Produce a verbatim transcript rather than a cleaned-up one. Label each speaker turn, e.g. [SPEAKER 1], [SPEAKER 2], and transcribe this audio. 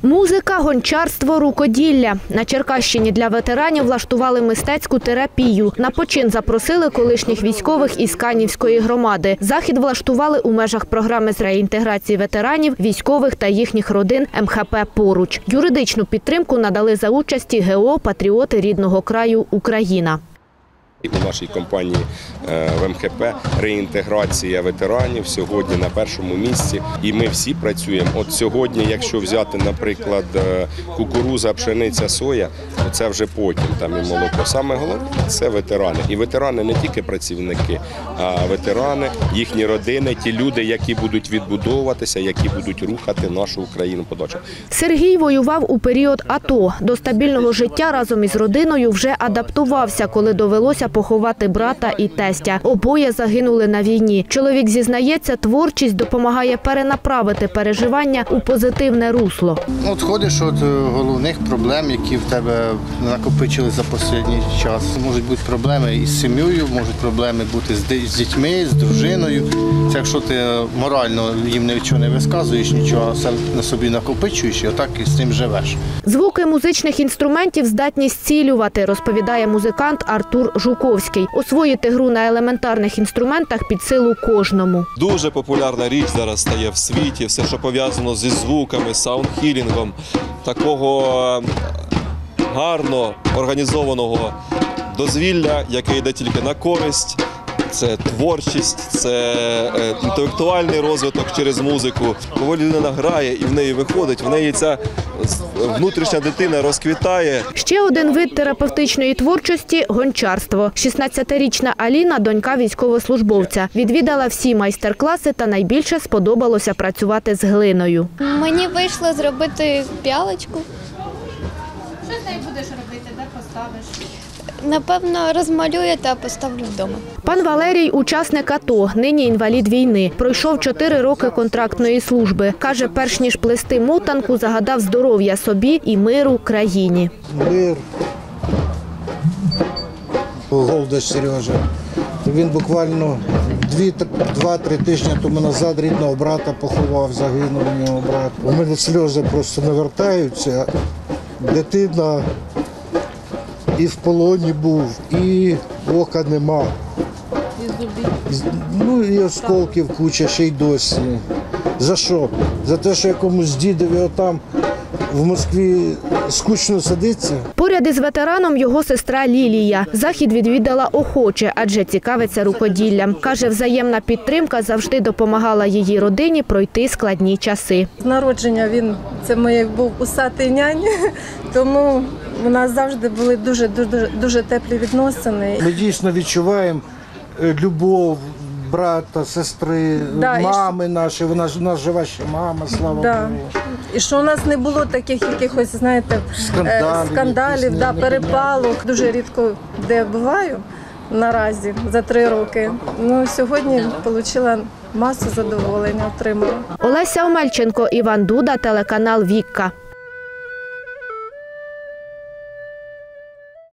[SPEAKER 1] Музика, гончарство, рукоділля. На Черкащині для ветеранів влаштували мистецьку терапію. На почин запросили колишніх військових із Канівської громади. Захід влаштували у межах програми з реінтеграції ветеранів, військових та їхніх родин ем ха пе «Поруч». Юридичну підтримку надали за участі ге о «Патріоти рідного краю Україна».
[SPEAKER 2] У нашій компанії в ем ха пе реінтеграція ветеранів сьогодні на першому місці. І ми всі працюємо. От сьогодні, якщо взяти, наприклад, кукурудза, пшениця, соя, то це вже потім, там і молоко. Саме головне – це ветерани. І ветерани не тільки працівники, а ветерани, їхні родини, ті люди, які будуть відбудовуватися, які будуть рухати нашу Україну подальше.
[SPEAKER 1] Сергій воював у період АТО. До стабільного життя разом із родиною вже адаптувався, коли довелося поховати брата і тестя. Обоє загинули на війні. Чоловік зізнається, творчість допомагає перенаправити переживання у позитивне русло.
[SPEAKER 3] От ходиш від головних проблем, які в тебе накопичили за останній час. Можуть бути проблеми із сім'єю, можуть проблеми бути з дітьми, з дружиною. Це якщо ти морально їм нічого не висказуєш, нічого на собі накопичуєш, і отак і з цим живеш.
[SPEAKER 1] Звуки музичних інструментів здатні зцілювати, розповідає музикант Артур Жуковський. Освоїти гру на елементарних інструментах під силу кожному.
[SPEAKER 4] Дуже популярна річ зараз стає в світі, все, що пов'язано зі звуками, саунд-хілінгом, такого гарно організованого дозвілля, яке йде тільки на користь. Це творчість, це інтелектуальний розвиток через музику. Коли людина грає і в неї виходить, в неї ця внутрішня дитина розквітає.
[SPEAKER 1] Ще один вид терапевтичної творчості – гончарство. шістнадцятирічна Аліна – донька військовослужбовця. Відвідала всі майстер-класи та найбільше сподобалося працювати з глиною.
[SPEAKER 5] Мені вийшло зробити п'ялочку.
[SPEAKER 6] Що з нею будеш робити, де поставиш?
[SPEAKER 5] Напевно, розмалюю та поставлю вдома.
[SPEAKER 1] Пан Валерій – учасник АТО, нині інвалід війни. Пройшов чотири роки контрактної служби. Каже, перш ніж плести мотанку, загадав здоров'я собі і миру країні.
[SPEAKER 7] Мир. Голдач Сережа. Він буквально два-три тижні тому назад рідного брата поховав, загинув у нього брат. У мене сльози просто навертаються. Дитина і в полоні був, і ока нема. І зубів. Ну і осколків куча, ще й досі. За що? За те, що якомусь дідові отам в Москві скучно сидиться?
[SPEAKER 1] Поряд із ветераном його сестра Лілія. Захід відвідала охоче, адже цікавиться рукоділлям. Каже, взаємна підтримка завжди допомагала її родині пройти складні часи.
[SPEAKER 8] З народження він, це моїй був усатий нянь, тому у нас завжди були дуже, дуже, дуже теплі відносини.
[SPEAKER 7] Ми дійсно відчуваємо любов брата, сестри, да, мами наші. Вона ж у нас жива ще мама, слава
[SPEAKER 8] да.
[SPEAKER 7] Богу.
[SPEAKER 8] І що у нас не було таких якихось, знаєте, скандалів, скандалів да, перепалок. Дуже рідко де буваю наразі за три роки. Ну, сьогодні отримала масу задоволення, отримала.
[SPEAKER 1] Олеся Омельченко, Іван Дуда, телеканал «Вікка».